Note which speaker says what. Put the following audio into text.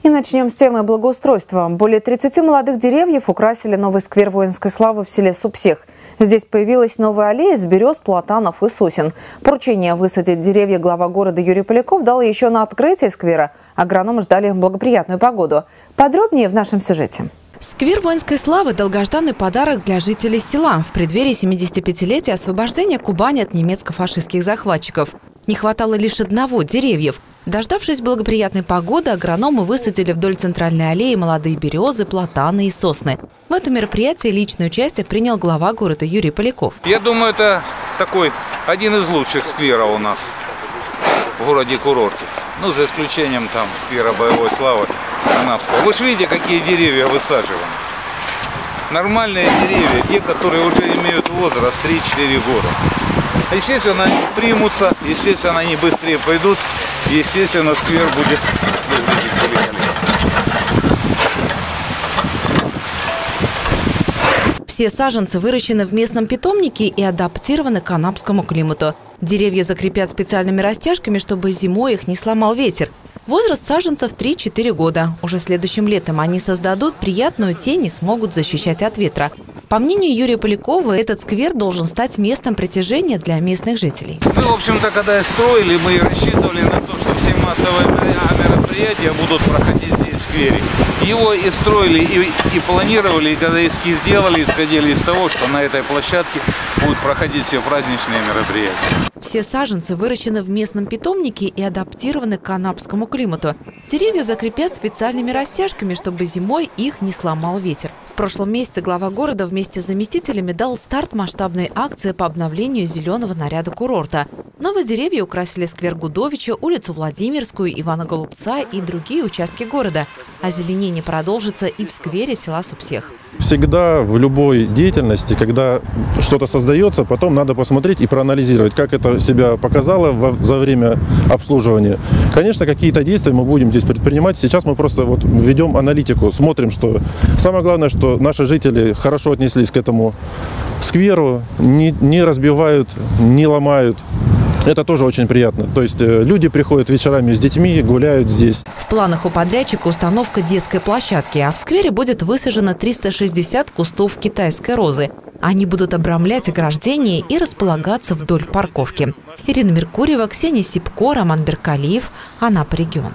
Speaker 1: И начнем с темы благоустройства. Более 30 молодых деревьев украсили новый сквер воинской славы в селе Супсех. Здесь появилась новая аллея из берез, платанов и сосен. Поручение высадить деревья глава города Юрий Поляков дал еще на открытие сквера. Агрономы ждали благоприятную погоду. Подробнее в нашем сюжете.
Speaker 2: Сквер воинской славы – долгожданный подарок для жителей села в преддверии 75-летия освобождения Кубани от немецко-фашистских захватчиков. Не хватало лишь одного – деревьев. Дождавшись благоприятной погоды, агрономы высадили вдоль центральной аллеи молодые березы, платаны и сосны. В этом мероприятии личное участие принял глава города Юрий Поляков.
Speaker 3: Я думаю, это такой один из лучших скверов у нас в городе-курорте. Ну, за исключением там сквера боевой славы Канапского. Вы же видите, какие деревья высаживаны. Нормальные деревья, те, которые уже имеют возраст 3-4 года. Естественно, они примутся, естественно, они быстрее пойдут, естественно, сквер будет выглядеть великолепно.
Speaker 2: Все саженцы выращены в местном питомнике и адаптированы к канапскому климату. Деревья закрепят специальными растяжками, чтобы зимой их не сломал ветер. Возраст саженцев 3-4 года. Уже следующим летом они создадут приятную тень и смогут защищать от ветра. По мнению Юрия Полякова, этот сквер должен стать местом притяжения для местных жителей.
Speaker 3: Мы, в общем-то, когда строили, мы и рассчитывали на то, что все массовые мероприятия будут проходить здесь, в сквере. Его и строили, и планировали, и когда эскиз сделали, исходили из того, что на этой площадке будут проходить все праздничные мероприятия.
Speaker 2: Все саженцы выращены в местном питомнике и адаптированы к канапскому климату. Деревья закрепят специальными растяжками, чтобы зимой их не сломал ветер. В прошлом месяце глава города вместе с заместителями дал старт масштабной акции по обновлению зеленого наряда курорта. Новые деревья украсили сквер Гудовича, улицу Владимирскую, Ивана Голубца и другие участки города. Озеленение продолжится и в сквере села Супсех.
Speaker 4: Всегда в любой деятельности, когда что-то создается, потом надо посмотреть и проанализировать, как это себя показало за время обслуживания. Конечно, какие-то действия мы будем здесь предпринимать. Сейчас мы просто ведем аналитику, смотрим, что самое главное, что наши жители хорошо отнеслись к этому скверу, не разбивают, не ломают. Это тоже очень приятно. То есть люди приходят вечерами с детьми, гуляют здесь.
Speaker 2: В планах у подрядчика установка детской площадки, а в сквере будет высажено 360 кустов китайской розы. Они будут обрамлять ограждение и располагаться вдоль парковки. Ирина Меркурьева, Ксения Сипко, Роман Беркалиев, Анапа регион.